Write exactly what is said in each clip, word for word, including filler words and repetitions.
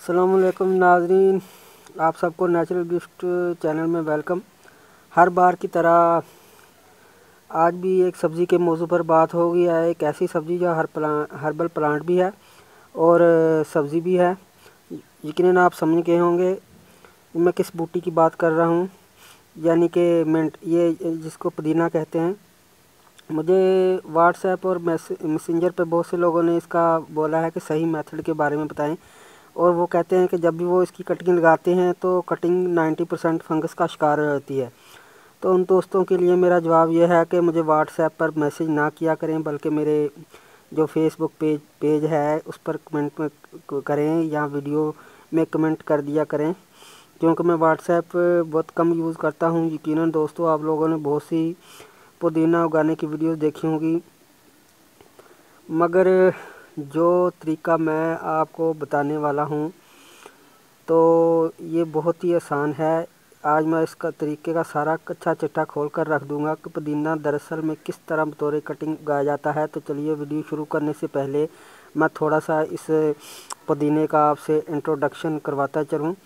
अस्सलामुअलैकुम नाज़रीन, आप सबको नेचुरल गिफ्ट चैनल में वेलकम। हर बार की तरह आज भी एक सब्ज़ी के मौजू पर बात होगी। है एक ऐसी सब्ज़ी जो हर प्लांट हर्बल प्लांट भी है और सब्ज़ी भी है। यकीनन आप समझ गए होंगे मैं किस बूटी की बात कर रहा हूँ, यानी कि मिंट, ये जिसको पुदीना कहते हैं। मुझे व्हाट्सएप और मैसेंजर पे बहुत से लोगों ने इसका बोला है कि सही मेथड के बारे में बताएं, और वो कहते हैं कि जब भी वो इसकी कटिंग लगाते हैं तो कटिंग नब्बे परसेंट फंगस का शिकार रहती है। तो उन दोस्तों के लिए मेरा जवाब यह है कि मुझे व्हाट्सएप पर मैसेज ना किया करें, बल्कि मेरे जो फेसबुक पेज पेज है उस पर कमेंट में करें या वीडियो में कमेंट कर दिया करें, क्योंकि मैं व्हाट्सएप बहुत कम यूज़ करता हूँ। यकीनन दोस्तों, आप लोगों ने बहुत सी पुदीना उगाने की वीडियोस देखी होंगी, मगर जो तरीका मैं आपको बताने वाला हूँ तो ये बहुत ही आसान है। आज मैं इसका तरीके का सारा कच्चा चिट्ठा खोल कर रख दूंगा कि पुदीना दरअसल में किस तरह बतौर कटिंग उगाया जाता है। तो चलिए, वीडियो शुरू करने से पहले मैं थोड़ा सा इस पुदीने का आपसे इंट्रोडक्शन करवाता चलूँ।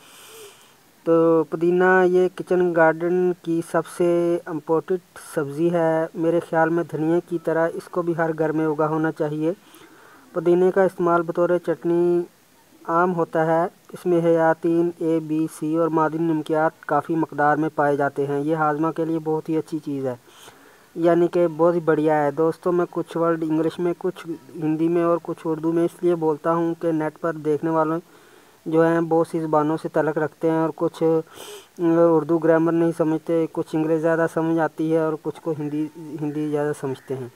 तो पुदीना ये किचन गार्डन की सबसे इम्पोर्टेंट सब्ज़ी है। मेरे ख्याल में धनिया की तरह इसको भी हर घर में उगा होना चाहिए। पुदीने का इस्तेमाल बतौर चटनी आम होता है। इसमें हयातीन ए, बी, सी और मादनी नमकियात काफ़ी मकदार में पाए जाते हैं। ये हाजमा के लिए बहुत ही अच्छी चीज़ है, यानी कि बहुत ही बढ़िया है। दोस्तों, मैं कुछ वर्ड इंग्लिश में, कुछ हिंदी में और कुछ उर्दू में इसलिए बोलता हूँ कि नेट पर देखने वालों जो हैं बहुत सी ज़बानों से तलक रखते हैं और कुछ उर्दू ग्रामर नहीं समझते, कुछ इंग्लिश ज़्यादा समझ आती है और कुछ को हिंदी हिंदी ज़्यादा समझते हैं।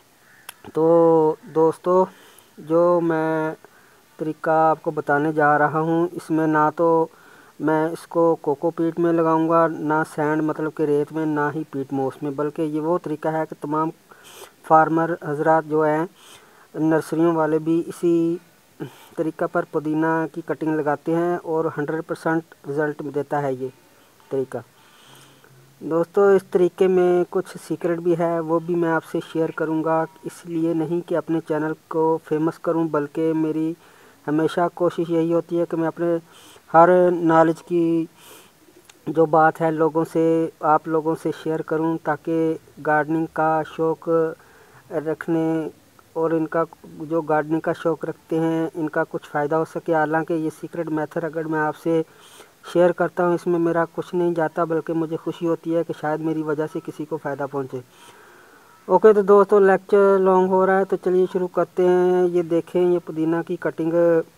तो दोस्तों, जो मैं तरीका आपको बताने जा रहा हूँ, इसमें ना तो मैं इसको कोकोपीट में लगाऊंगा, ना सैंड मतलब कि रेत में, ना ही पीट मोस में, बल्कि ये वो तरीका है कि तमाम फार्मर हजरात जो हैं, नर्सरियों वाले भी इसी तरीका पर पुदीना की कटिंग लगाते हैं और हंड्रेड परसेंट रिज़ल्ट देता है ये तरीका। दोस्तों, इस तरीके में कुछ सीक्रेट भी है, वो भी मैं आपसे शेयर करूंगा। इसलिए नहीं कि अपने चैनल को फेमस करूं, बल्कि मेरी हमेशा कोशिश यही होती है कि मैं अपने हर नॉलेज की जो बात है लोगों से, आप लोगों से शेयर करूं, ताकि गार्डनिंग का शौक़ रखने और इनका जो गार्डनिंग का शौक़ रखते हैं इनका कुछ फ़ायदा हो सके। हालांकि ये सीक्रेट मेथड अगर मैं आपसे शेयर करता हूँ, इसमें मेरा कुछ नहीं जाता, बल्कि मुझे खुशी होती है कि शायद मेरी वजह से किसी को फ़ायदा पहुँचे। ओके, तो दोस्तों, लेक्चर लॉन्ग हो रहा है तो चलिए शुरू करते हैं। ये देखें, ये पुदीना की कटिंग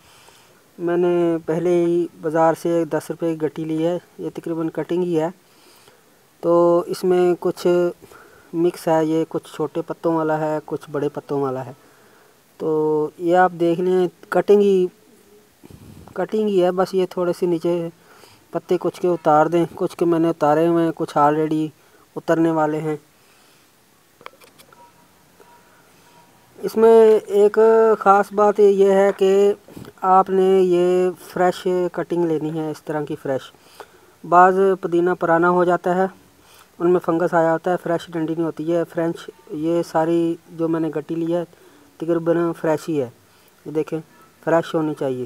मैंने पहले ही बाज़ार से दस रुपये की गट्टी ली है। ये तकरीबन कटिंग ही है। तो इसमें कुछ मिक्स है, ये कुछ छोटे पत्तों वाला है, कुछ बड़े पत्तों वाला है। तो ये आप देख लें, कटिंग ही कटिंग ही है बस। ये थोड़े से नीचे पत्ते कुछ के उतार दें, कुछ के मैंने उतारे हुए हैं, कुछ ऑलरेडी उतरने वाले हैं। इसमें एक ख़ास बात ये है कि आपने ये फ्रेश कटिंग लेनी है, इस तरह की फ्रेश। बाज़ पुदीना पुराना हो जाता है, उनमें फंगस आया होता है, फ्रेश डंडी नहीं होती है। फ्रेंच ये सारी जो मैंने गट्टी ली है तकरीबन फ्रेश ही है। ये देखें, फ्रेश होनी चाहिए।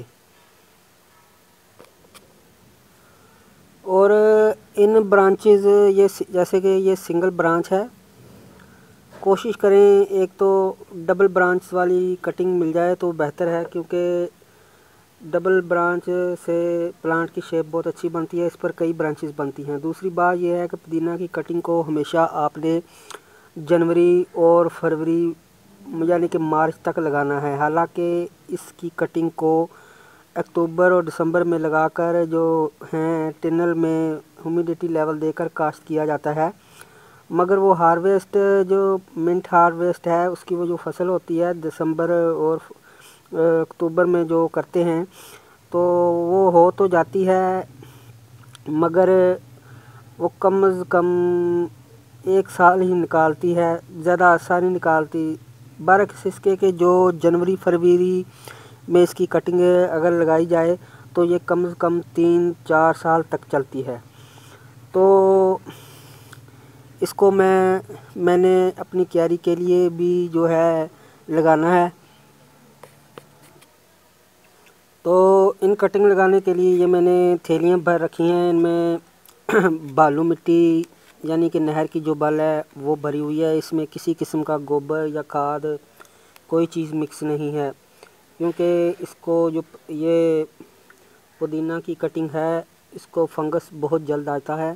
और इन ब्रांचेस, ये जैसे कि ये सिंगल ब्रांच है, कोशिश करें एक तो डबल ब्रांच वाली कटिंग मिल जाए तो बेहतर है, क्योंकि डबल ब्रांच से प्लांट की शेप बहुत अच्छी बनती है, इस पर कई ब्रांचेस बनती हैं। दूसरी बात यह है कि पुदीना की कटिंग को हमेशा आपने जनवरी और फरवरी यानी कि मार्च तक लगाना है। हालांकि इसकी कटिंग को अक्टूबर और दिसंबर में लगाकर जो हैं टिनल में ह्यूमिडिटी लेवल देकर काश्त किया जाता है, मगर वो हार्वेस्ट जो मिंट हार्वेस्ट है उसकी वो जो फसल होती है दिसंबर और अक्टूबर में जो करते हैं, तो वो हो तो जाती है, मगर वो कम अज़ कम एक साल ही निकालती है, ज़्यादा आसानी निकालती। बरक्स इसके कि जो जनवरी फरवरी में इसकी कटिंग अगर लगाई जाए तो ये कम से कम तीन चार साल तक चलती है। तो इसको मैं मैंने अपनी क्यारी के लिए भी जो है लगाना है। तो इन कटिंग लगाने के लिए ये मैंने थैलियाँ भर रखी हैं। इनमें बालू मिट्टी यानी कि नहर की जो बल है वो भरी हुई है। इसमें किसी किस्म का गोबर या खाद कोई चीज़ मिक्स नहीं है, क्योंकि इसको जो ये पुदीना की कटिंग है इसको फंगस बहुत जल्द आता है,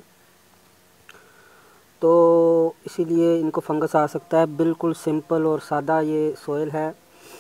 तो इसीलिए इनको फंगस आ सकता है। बिल्कुल सिंपल और सादा ये सोयल है।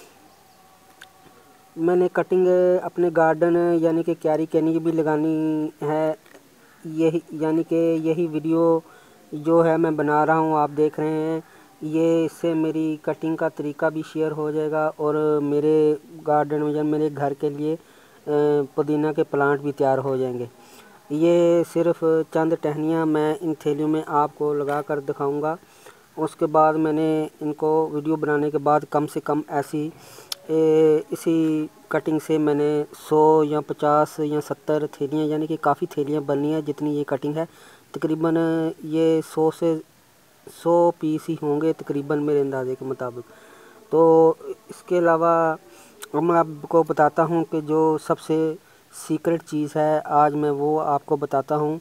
मैंने कटिंग अपने गार्डन यानी कि क्यारी केनी की भी लगानी है। यही यानी कि यही वीडियो जो है मैं बना रहा हूँ, आप देख रहे हैं, ये इससे मेरी कटिंग का तरीका भी शेयर हो जाएगा और मेरे गार्डन में या मेरे घर के लिए पुदीना के प्लांट भी तैयार हो जाएंगे। ये सिर्फ चंद टहनियाँ मैं इन थैलियों में आपको लगा कर दिखाऊंगा। उसके बाद मैंने इनको वीडियो बनाने के बाद कम से कम ऐसी ए, इसी कटिंग से मैंने सौ या पचास या सत्तर थैलियाँ यानी कि काफ़ी थैलियाँ बननी है। जितनी ये कटिंग है तकरीबन ये सौ से सौ पीस ही होंगे तकरीबन मेरे अंदाजे के मुताबिक। तो इसके अलावा मैं आपको बताता हूँ कि जो सबसे सीक्रेट चीज़ है आज मैं वो आपको बताता हूँ।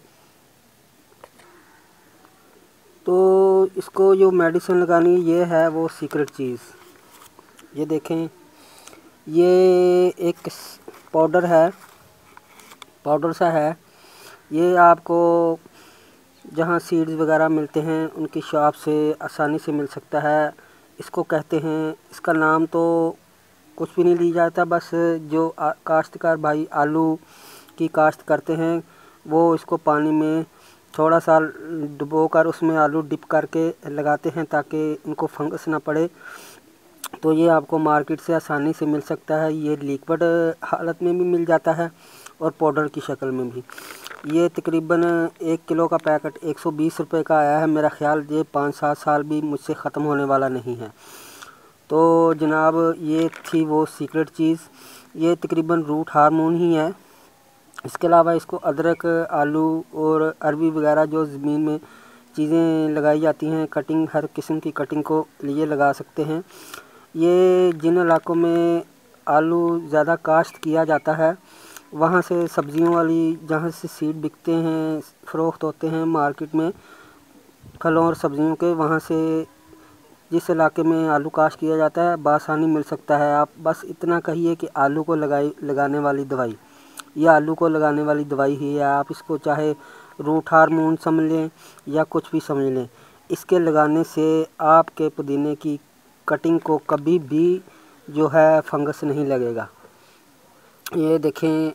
तो इसको जो मेडिसिन लगानी ये है वो सीक्रेट चीज़। ये देखें, ये एक पाउडर है, पाउडर सा है। ये आपको जहाँ सीड्स वगैरह मिलते हैं उनकी शॉप से आसानी से मिल सकता है। इसको कहते हैं, इसका नाम तो कुछ भी नहीं ली जाता, बस जो काश्तकार भाई आलू की काश्त करते हैं वो इसको पानी में थोड़ा सा डुबोकर उसमें आलू डिप करके लगाते हैं ताकि इनको फंगस ना पड़े। तो ये आपको मार्केट से आसानी से मिल सकता है। ये लिक्विड हालत में भी मिल जाता है और पाउडर की शक्ल में भी। ये तकरीबन एक किलो का पैकेट एक सौ बीस रुपये का आया है। मेरा ख्याल ये पाँच सात साल भी मुझसे ख़त्म होने वाला नहीं है। तो जनाब ये थी वो सीक्रेट चीज़। ये तकरीबन रूट हार्मोन ही है। इसके अलावा इसको अदरक, आलू और अरबी वगैरह जो ज़मीन में चीज़ें लगाई जाती हैं, कटिंग हर किस्म की कटिंग को लिए लगा सकते हैं। ये जिन इलाकों में आलू ज़्यादा काश्त किया जाता है वहाँ से सब्ज़ियों वाली जहाँ से सीड बिकते हैं, फ़रोख्त होते हैं मार्केट में फलों और सब्ज़ियों के, वहाँ से जिस इलाके में आलू काश्त किया जाता है बआसानी मिल सकता है। आप बस इतना कहिए कि आलू को लगाई लगाने वाली दवाई, ये आलू को लगाने वाली दवाई ही है। आप इसको चाहे रूट हार्मोन समझ लें या कुछ भी समझ लें, इसके लगाने से आपके पुदीने की कटिंग को कभी भी जो है फंगस नहीं लगेगा। ये देखें,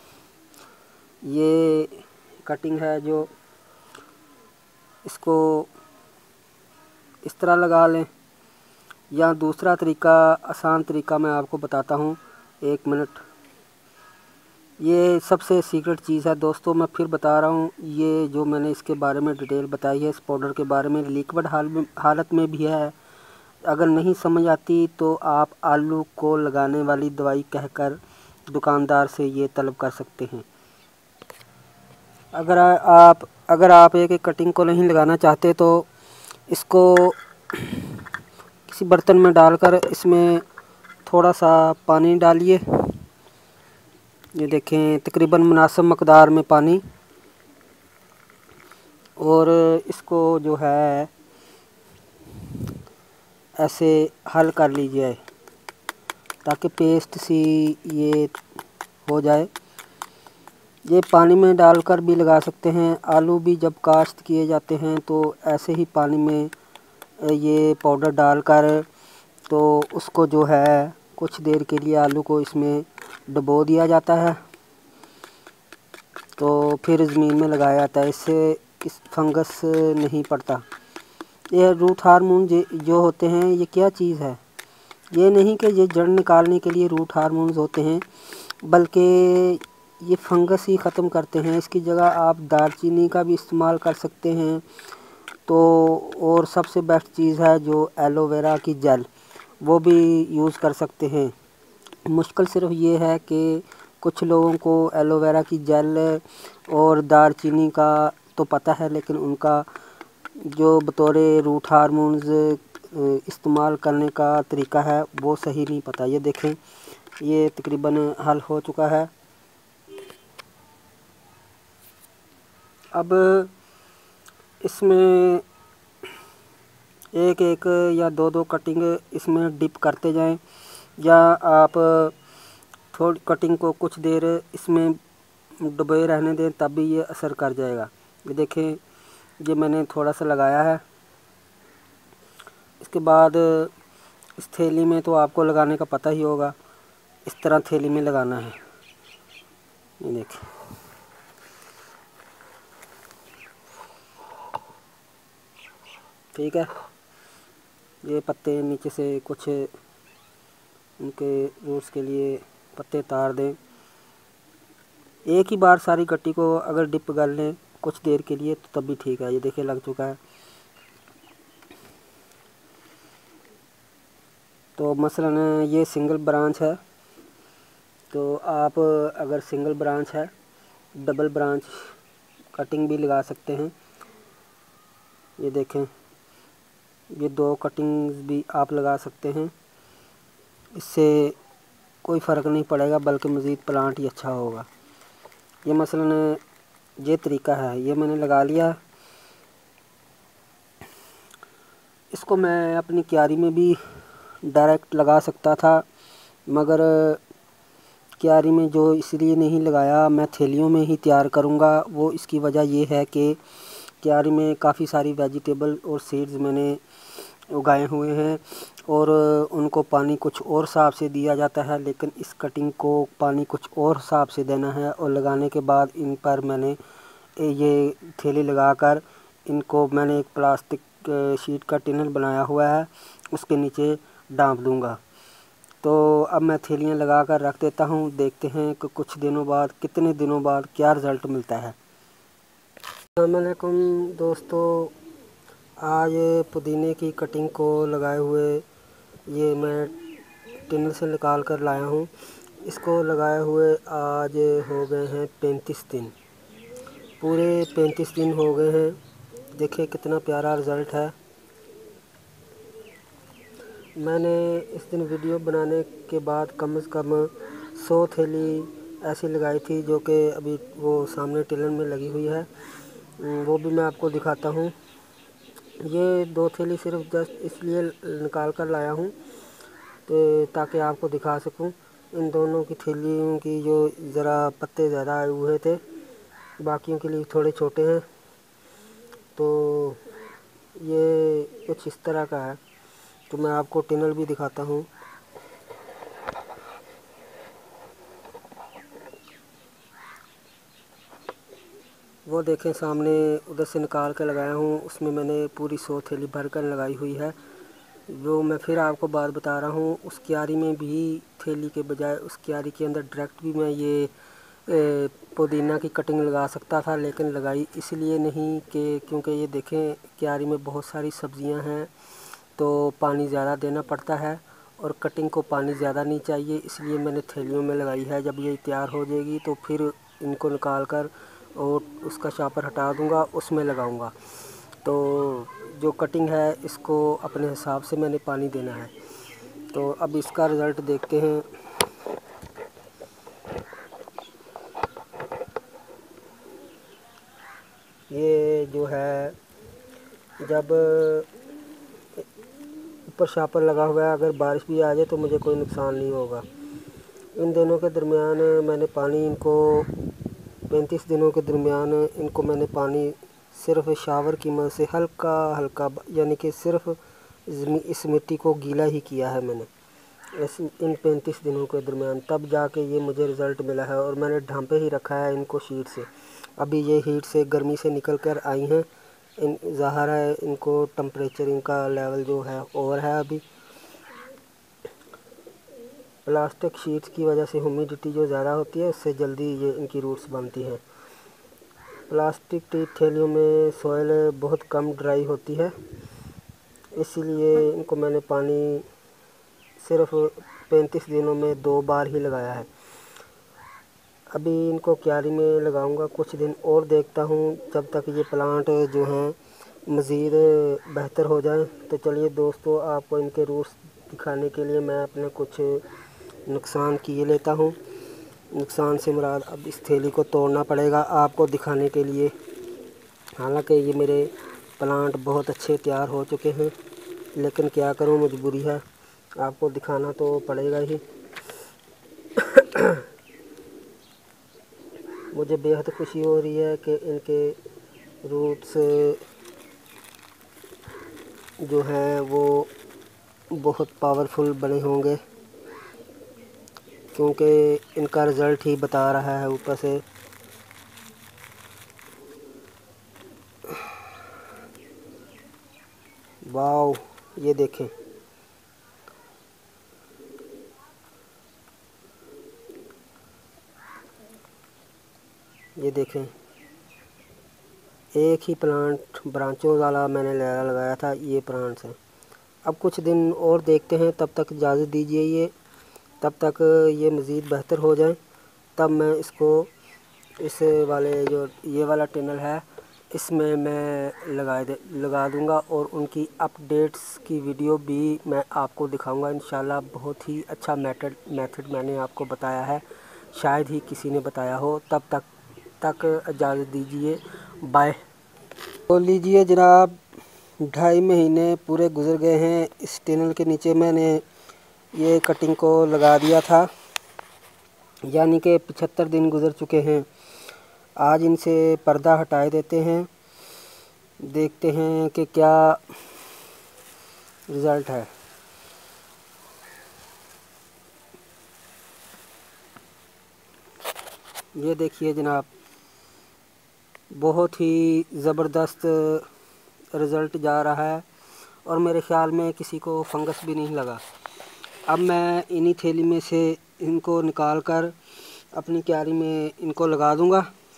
ये कटिंग है जो इसको इस तरह लगा लें, या दूसरा तरीका आसान तरीका मैं आपको बताता हूँ। एक मिनट, ये सबसे सीक्रेट चीज़ है दोस्तों, मैं फिर बता रहा हूँ। ये जो मैंने इसके बारे में डिटेल बताई है, इस पाउडर के बारे में, लिक्विड हाल में हालत में भी है। अगर नहीं समझ आती तो आप आलू को लगाने वाली दवाई कहकर दुकानदार से ये तलब कर सकते हैं। अगर आप अगर आप एक एक कटिंग को नहीं लगाना चाहते तो इसको किसी बर्तन में डालकर इसमें थोड़ा सा पानी डालिए। ये देखें, तकरीबन मुनासिब मकदार में पानी, और इसको जो है ऐसे हल कर लीजिए ताकि पेस्ट सी ये हो जाए। ये पानी में डालकर भी लगा सकते हैं। आलू भी जब काश्त किए जाते हैं तो ऐसे ही पानी में ये पाउडर डालकर तो उसको जो है कुछ देर के लिए आलू को इसमें डुबो दिया जाता है, तो फिर ज़मीन में लगाया जाता है। इससे इस फंगस नहीं पड़ता। ये रूट हार्मोन जो होते हैं ये क्या चीज़ है, ये नहीं कि ये जड़ निकालने के लिए रूट हार्मोन्स होते हैं, बल्कि ये फंगस ही ख़त्म करते हैं। इसकी जगह आप दालचीनी का भी इस्तेमाल कर सकते हैं। तो और सबसे बेस्ट चीज़ है जो एलोवेरा की जेल, वो भी यूज़ कर सकते हैं। मुश्किल सिर्फ ये है कि कुछ लोगों को एलोवेरा की जेल और दालचीनी का तो पता है, लेकिन उनका जो बतौर रूट हार्मोन्स इस्तेमाल करने का तरीका है वो सही नहीं पता। ये देखें, ये तकरीबन हल हो चुका है। अब इसमें एक एक या दो दो कटिंग इसमें डिप करते जाएं, या आप थोड़ी कटिंग को कुछ देर इसमें डुबोए रहने दें, तब भी ये असर कर जाएगा। ये देखें, ये मैंने थोड़ा सा लगाया है। इसके बाद इस थैली में तो आपको लगाने का पता ही होगा, इस तरह थैली में लगाना है। ये देखिए, ठीक है। ये पत्ते नीचे से कुछ उनके रूट्स के लिए पत्ते तार दें। एक ही बार सारी कट्टी को अगर डिप कर लें कुछ देर के लिए तो तब भी ठीक है। ये देखिए लग चुका है। तो मसलन ये सिंगल ब्रांच है, तो आप अगर सिंगल ब्रांच है, डबल ब्रांच कटिंग भी लगा सकते हैं। ये देखें, ये दो कटिंग्स भी आप लगा सकते हैं। इससे कोई फ़र्क नहीं पड़ेगा, बल्कि मज़ीद प्लांट ही अच्छा होगा। ये मसलन ये तरीका है, ये मैंने लगा लिया। इसको मैं अपनी क्यारी में भी डायरेक्ट लगा सकता था, मगर क्यारी में जो इसलिए नहीं लगाया, मैं थैलियों में ही तैयार करूँगा। वो इसकी वजह ये है कि क्यारी में काफ़ी सारी वेजिटेबल और सीड्स मैंने उगाए हुए हैं और उनको पानी कुछ और हिसाब से दिया जाता है, लेकिन इस कटिंग को पानी कुछ और हिसाब से देना है। और लगाने के बाद इन पर मैंने ये थैली लगाकर इनको मैंने एक प्लास्टिक शीट का टिनल बनाया हुआ है, उसके नीचे डांप दूंगा। तो अब मैं थैलियाँ लगा कर रख देता हूँ। देखते हैं कि कुछ दिनों बाद, कितने दिनों बाद क्या रिज़ल्ट मिलता है। अस्सलाम वालेकुम दोस्तों, आज पुदीने की कटिंग को लगाए हुए ये मैं टिनल से निकाल कर लाया हूँ। इसको लगाए हुए आज हो गए हैं पैंतीस दिन, पूरे पैंतीस दिन हो गए हैं। देखिए कितना प्यारा रिज़ल्ट है। मैंने इस दिन वीडियो बनाने के बाद कम से कम सौ थैली ऐसी लगाई थी, जो कि अभी वो सामने टिनल में लगी हुई है, वो भी मैं आपको दिखाता हूँ। ये दो थैली सिर्फ जस्ट इसलिए निकाल कर लाया हूँ तो ताकि आपको दिखा सकूँ। इन दोनों की थैलियों की जो ज़रा पत्ते ज़्यादा आए हुए थे, बाकियों के लिए थोड़े छोटे हैं। तो ये कुछ इस तरह का है। तो मैं आपको टिनल भी दिखाता हूँ। वो देखें, सामने उधर से निकाल कर लगाया हूँ, उसमें मैंने पूरी सौ थैली भर कर लगाई हुई है। जो मैं फिर आपको बात बता रहा हूँ, उस क्यारी में भी थैली के बजाय उस क्यारी के अंदर डायरेक्ट भी मैं ये पुदीना की कटिंग लगा सकता था, लेकिन लगाई इसलिए नहीं कि क्योंकि ये देखें क्यारी में बहुत सारी सब्जियां हैं, तो पानी ज़्यादा देना पड़ता है और कटिंग को पानी ज़्यादा नहीं चाहिए, इसलिए मैंने थैलियों में लगाई है। जब ये तैयार हो जाएगी तो फिर इनको निकाल कर और उसका शापर हटा दूँगा, उसमें लगाऊँगा। तो जो कटिंग है इसको अपने हिसाब से मैंने पानी देना है। तो अब इसका रिज़ल्ट देखते हैं। ये जो है, जब ऊपर शापर लगा हुआ है, अगर बारिश भी आ जाए तो मुझे कोई नुकसान नहीं होगा। इन दिनों के दरमियान मैंने पानी इनको पैंतीस दिनों के दरमियान इनको मैंने पानी सिर्फ शावर की मदद से हल्का हल्का, यानी कि सिर्फ इस मिट्टी को गीला ही किया है मैंने इस इन पैंतीस दिनों के दरमियान, तब जाके ये मुझे रिज़ल्ट मिला है। और मैंने ढांपे ही रखा है इनको शीट से। अभी ये हीट से, गर्मी से निकल कर आई हैं। इन ज़ाहिर है इनको टम्परेचर, इनका लेवल जो है ओवर है। अभी प्लास्टिक शीट्स की वजह से ह्यूमिडिटी जो ज़्यादा होती है, उससे जल्दी ये इनकी रूट्स बनती हैं। प्लास्टिक की थैलियों में सॉइल बहुत कम ड्राई होती है, इसीलिए इनको मैंने पानी सिर्फ पैंतीस दिनों में दो बार ही लगाया है। अभी इनको क्यारी में लगाऊंगा, कुछ दिन और देखता हूँ जब तक ये प्लांट जो हैं मज़ीद बेहतर हो जाएं। तो चलिए दोस्तों, आपको इनके रूट्स दिखाने के लिए मैं अपने कुछ नुकसान किए लेता हूँ। नुकसान से मुराद, अब इस थैली को तोड़ना पड़ेगा आपको दिखाने के लिए। हालांकि ये मेरे प्लांट बहुत अच्छे तैयार हो चुके हैं, लेकिन क्या करूं, मजबूरी है, आपको दिखाना तो पड़ेगा ही। मुझे बेहद खुशी हो रही है कि इनके रूट्स जो हैं वो बहुत पावरफुल बने होंगे, क्योंकि इनका रिज़ल्ट ही बता रहा है ऊपर से। वाओ, ये देखें, ये देखें, एक ही प्लांट ब्रांचों वाला मैंने लगाया था, ये प्लांट्स हैं। अब कुछ दिन और देखते हैं, तब तक इजाज़त दीजिए, ये तब तक ये मज़ीद बेहतर हो जाए, तब मैं इसको इस वाले जो ये वाला टनल है इसमें मैं लगा दे लगा दूंगा, और उनकी अपडेट्स की वीडियो भी मैं आपको दिखाऊंगा इंशाल्लाह। बहुत ही अच्छा मेथड मेथड मैंने आपको बताया है, शायद ही किसी ने बताया हो। तब तक तक इजाज़त दीजिए, बाय। तो लीजिए जनाब, ढाई महीने पूरे गुजर गए हैं। इस टनल के नीचे मैंने ये कटिंग को लगा दिया था, यानी कि पचहत्तर दिन गुजर चुके हैं। आज इनसे पर्दा हटा देते हैं, देखते हैं कि क्या रिज़ल्ट है। ये देखिए जनाब, बहुत ही ज़बरदस्त रिज़ल्ट जा रहा है, और मेरे ख़्याल में किसी को फंगस भी नहीं लगा। अब मैं इन्हीं थैली में से इनको निकाल कर अपनी क्यारी में इनको लगा दूंगा।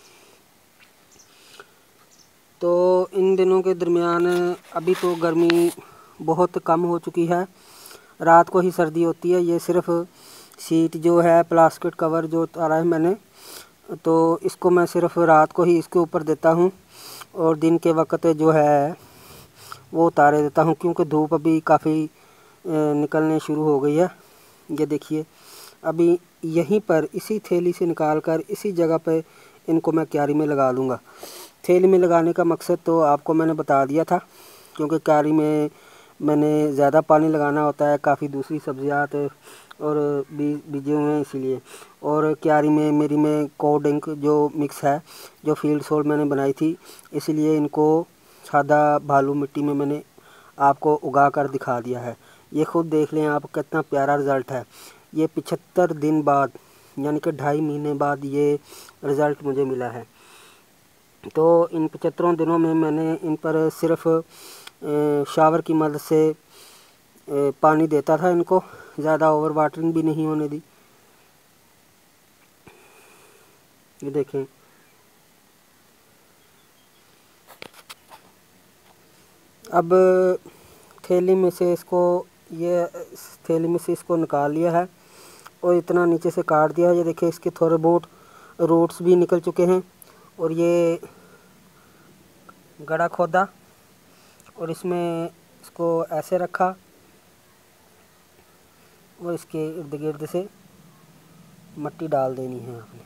तो इन दिनों के दरमियान अभी तो गर्मी बहुत कम हो चुकी है, रात को ही सर्दी होती है। ये सिर्फ शीट जो है, प्लास्टिक कवर जो उतारा है मैंने, तो इसको मैं सिर्फ रात को ही इसके ऊपर देता हूँ, और दिन के वक्त जो है वो उतारे देता हूँ, क्योंकि धूप अभी काफ़ी निकलने शुरू हो गई है। ये देखिए, अभी यहीं पर इसी थैली से निकाल कर इसी जगह पे इनको मैं क्यारी में लगा लूँगा। थैली में लगाने का मकसद तो आपको मैंने बता दिया था, क्योंकि क्यारी में मैंने ज़्यादा पानी लगाना होता है, काफ़ी दूसरी सब्जियात और बीज बीजे हुए हैं इसीलिए। और क्यारी में मेरी में कोडिंग जो मिक्स है, जो फील्ड सोल मैंने बनाई थी, इसलिए इनको सादा बालू मिट्टी में मैंने आपको उगा कर दिखा दिया है। ये खुद देख लें आप, कितना प्यारा रिज़ल्ट है। ये पचहत्तर दिन बाद, यानी कि ढाई महीने बाद ये रिज़ल्ट मुझे मिला है। तो इन पचहत्तरों दिनों में मैंने इन पर सिर्फ शावर की मदद से पानी देता था, इनको ज़्यादा ओवर वाटरिंग भी नहीं होने दी। ये देखें, अब थैली में से इसको ये थैली में से इसको निकाल लिया है, और इतना नीचे से काट दिया है। ये देखिए, इसके थोड़े बहुत रूट्स भी निकल चुके हैं, और ये गड़ा खोदा, और इसमें इसको ऐसे रखा, और इसके इर्द गिर्द से मिट्टी डाल देनी है आपने।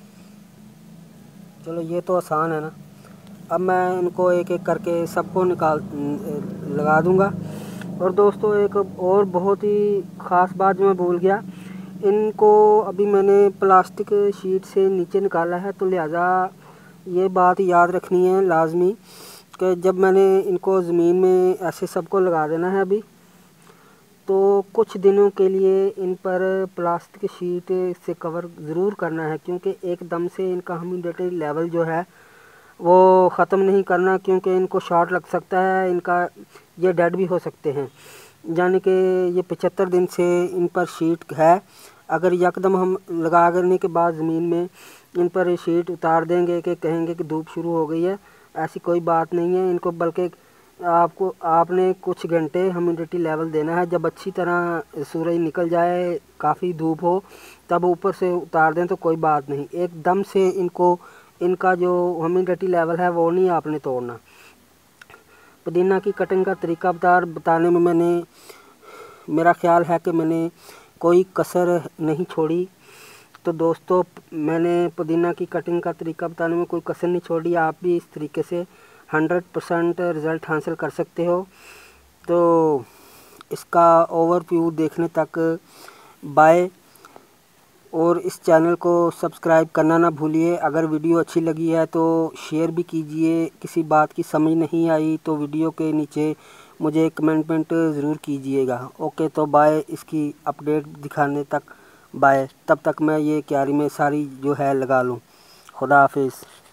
चलो, ये तो आसान है ना। अब मैं इनको एक एक करके सबको निकाल लगा दूंगा। और दोस्तों, एक और बहुत ही ख़ास बात जो मैं भूल गया, इनको अभी मैंने प्लास्टिक शीट से नीचे निकाला है, तो लिहाजा ये बात याद रखनी है लाजमी कि जब मैंने इनको ज़मीन में ऐसे सबको लगा देना है अभी, तो कुछ दिनों के लिए इन पर प्लास्टिक शीट से कवर ज़रूर करना है, क्योंकि एकदम से इनका ह्यूमिडिटी लेवल जो है वो ख़त्म नहीं करना, क्योंकि इनको शॉर्ट लग सकता है, इनका ये डेड भी हो सकते हैं। यानी कि ये पचहत्तर दिन से इन पर शीट है, अगर यकदम हम लगा करने के बाद ज़मीन में इन पर शीट उतार देंगे कि कहेंगे कि धूप शुरू हो गई है, ऐसी कोई बात नहीं है। इनको बल्कि आपको आपने कुछ घंटे ह्यूमिडिटी लेवल देना है, जब अच्छी तरह सूरज निकल जाए, काफ़ी धूप हो, तब ऊपर से उतार दें तो कोई बात नहीं। एकदम से इनको इनका जो ह्यूमिडिटी लेवल है वो नहीं आपने तोड़ना। पुदीना की कटिंग का तरीका बता बताने में मैंने मेरा ख्याल है कि मैंने कोई कसर नहीं छोड़ी। तो दोस्तों, मैंने पुदीना की कटिंग का तरीका बताने में कोई कसर नहीं छोड़ी। आप भी इस तरीके से हंड्रेड परसेंट रिज़ल्ट हासिल कर सकते हो। तो इसका ओवरव्यू देखने तक बाय, और इस चैनल को सब्सक्राइब करना ना भूलिए। अगर वीडियो अच्छी लगी है तो शेयर भी कीजिए। किसी बात की समझ नहीं आई तो वीडियो के नीचे मुझे कमेंटमेंट ज़रूर कीजिएगा। ओके, तो बाय। इसकी अपडेट दिखाने तक बाय। तब तक मैं ये क्यारी में सारी जो है लगा लूँ। खुदा हाफिज़।